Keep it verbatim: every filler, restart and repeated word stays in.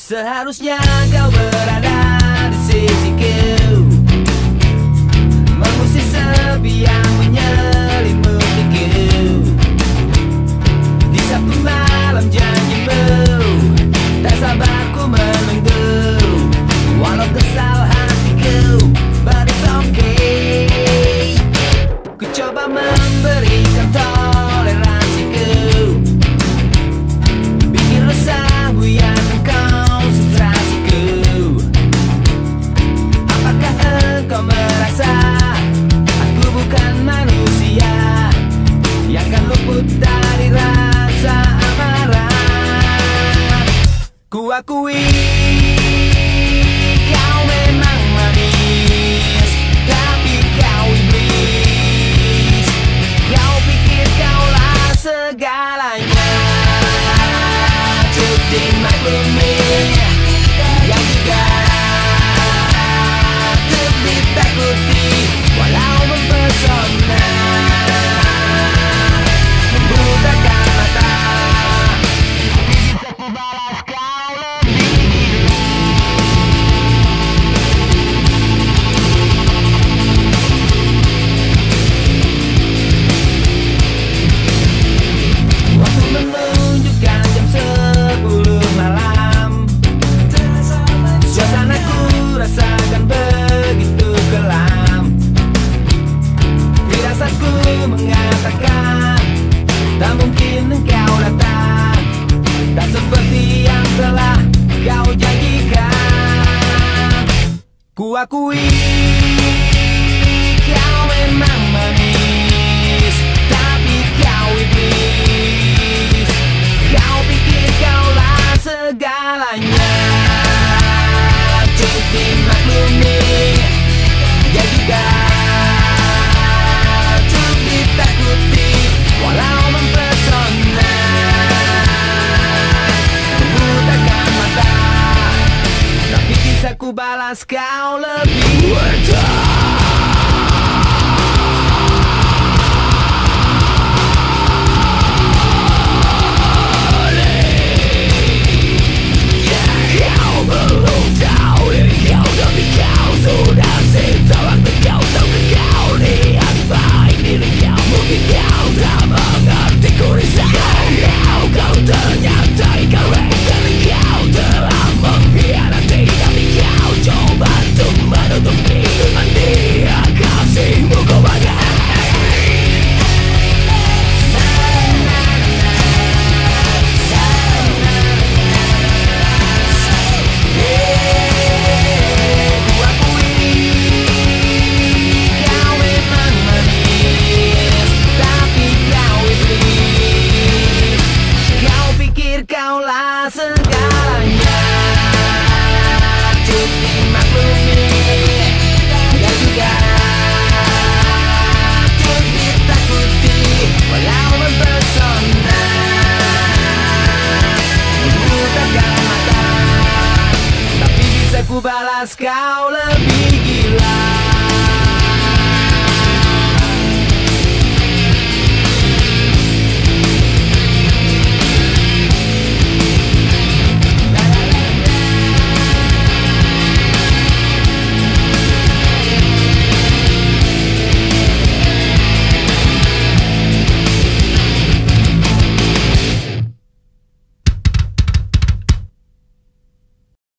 Seharusnya kau berada di sisiku, mengusir sepi yang menyelimutiku. Di Sabtu malam janjimu, tak sabar ku menunggu. Walau kesal hatiku, but it's okay. Ku coba memberikan toleransiku, bikin resah buyar konsentrasiku. Apakah engkau merasa aku bukan manusia yang kan luput dari rasa amarah? Ku akui kau memang manis, tapi kau iblis. Kau pikir kaulah segalanya, to maklumi yang juga tak ditakuti, walau mempesona, membutakan mata. Bisa ku balas kau lebih. Waktu menunjukkan jam sepuluh malam, suasanaku rasakan begitu kelam. Firasatku mengatakan tak mungkin engkau datang, tak seperti yang telah kau janjikan. Ku akui